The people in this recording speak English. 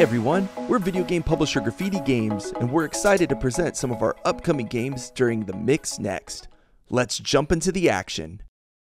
everyone, we're video game publisher Graffiti Games, and we're excited to present some of our upcoming games during the Mix Next. Let's jump into the action.